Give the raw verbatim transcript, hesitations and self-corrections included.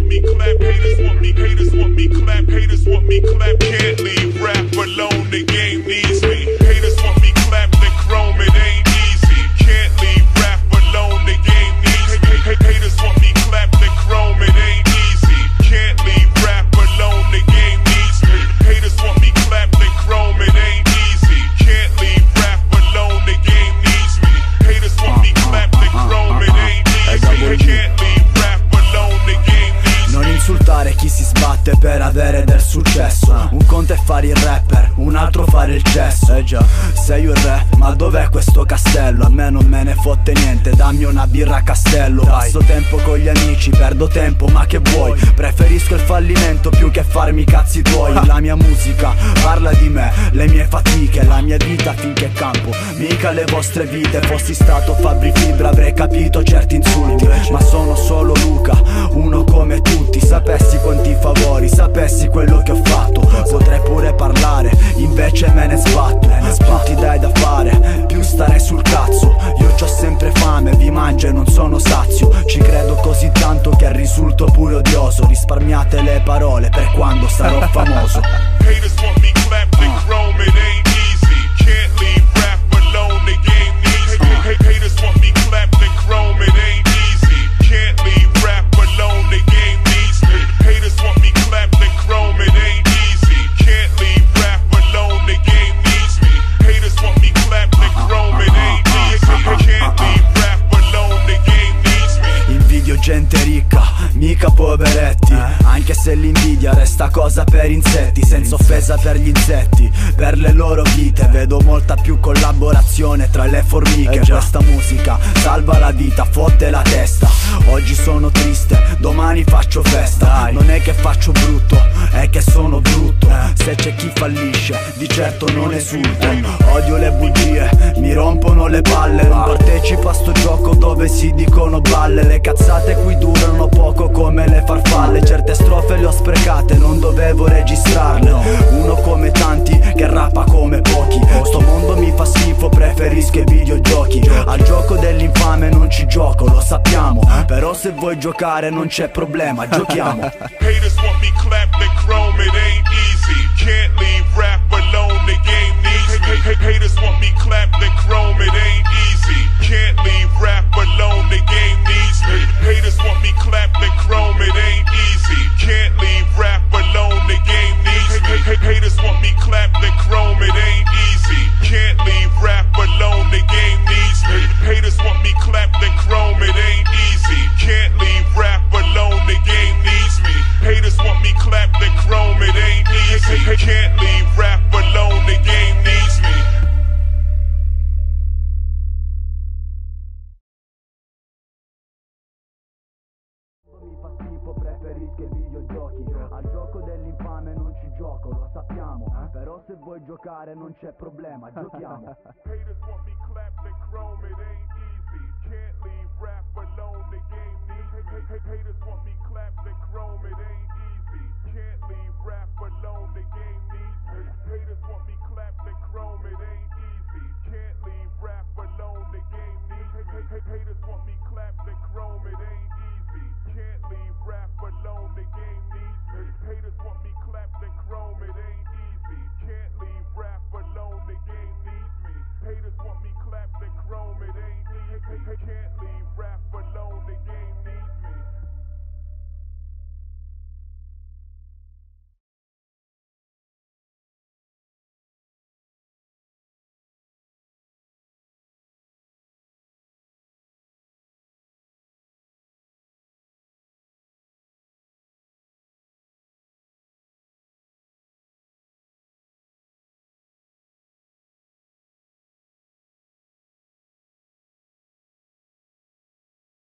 me clap, haters want me, haters want me clap, haters want me clap, can't leave rap alone, the game needs me. Haters want me clap, the chrome, it ain't easy. Can't leave rap alone, the game needs me. Haters want me clap, the chrome, it ain't easy. Can't leave rap alone, the game needs me. Haters want me clap, the chrome, it ain't easy. Can't leave rap alone, the game needs me. Haters want me clap, the chrome, it ain't easy. Can't leave rap alone, the game needs me. Non insultare chi si sbatte per avere del successo. Un conto è fare il rapper, un altro fare il cesso. Eh già, sei un re, ma dov'è questo castello? A me non me ne fotte niente, dammi una birra a Castello. Passo tempo con gli amici, perdo tempo, ma che vuoi? Preferisco il fallimento più che farmi i cazzi tuoi. La mia musica parla di me, le mie fatiche, la mia vita finché campo, mica le vostre vite. Fossi stato Fabri Fibra avrei capito certi insulti, ma sono solo Luca, uno come tutti. Sapessi quanti favori, sapessi quello che ho fatto, potrei pure parlare, invece me ne sbatto. Più ti dai da fare, più starei sul cazzo. Io c'ho sempre fame, vi mangio e non sono sazio. Ci credo così tanto che risulto pure odioso. Risparmiate le parole per quando sarò famoso. Haters want me clap, the chrome, it ain't easy. Can't leave rap alone, the game needs me. Haters want me clap, the chrome, it ain't easy. Can't leave rap alone, the game needs me. Haters want me clap, the chrome, it ain't easy. Can't leave rap alone, the game needs me. Haters want me clap, the chrome, it ain't easy. Can't leave rap alone, the game needs me. Invidio gente ricca, mica poveretti. Anche se l'invidia resta cosa per insetti. Senza offesa per gli insetti, per le loro vite. Vedo molta più collaborazione tra le formiche. Questa musica salva la vita, fotte la testa. Oggi sono triste, domani faccio festa. Non è che faccio brutto, è che sono brutto. Se c'è chi fallisce, di certo non esulto. Odio le bugie, mi rompono le palle. Non partecipo a sto gioco dove si dicono balle. Le cazzate qui durano poco come le farfalle. Certe strofe le ho sprecate, non dovevo registrarle. Uno come tanti che rappa come pochi. Sto mondo mi fa schifo, preferisco i videogiochi. Al gioco dell'infame non ci gioco, lo sappiamo. Però se vuoi giocare non c'è problema, giochiamo. Haters want me clap, the chrome, it ain't easy. Can't leave rap alone, the game needs me. Haters want me clap, the chrome, it ain't easy. Can't leave rap alone, the game needs me. Haters want me clap, the chrome, it ain't easy. Can't leave rap alone, the game needs me. Haters want me clap, the chrome, it ain't easy. Can't leave rap alone, the game needs me. Haters want me clap, the chrome, it ain't easy. Can't leave rap alone, the game needs me. Haters want me clap, the chrome, it ain't easy. Can't leave rap alone, the game needs me. Mi fa schifo, preferisco i videogiochi. Al gioco dell'infame non ci gioco, lo sappiamo. Però se vuoi giocare non c'è problema, giochiamo. Haters want me clap, the chrome, it ain't easy. Can't leave rap alone, the game needs me. Haters want me clap, the chrome, it ain't easy. Can't leave rap alone, the game needs me. Haters want me clap, the chrome, it ain't easy. Can't leave rap alone, the game needs me. Haters want me clap, the chrome, it ain't easy. Can't leave rap alone, the game needs me. Haters want me clap, the chrome, it ain't easy. Can't leave rap alone, the game needs me. Haters want me clap, the chrome, it ain't easy. Can't leave rap alone, the game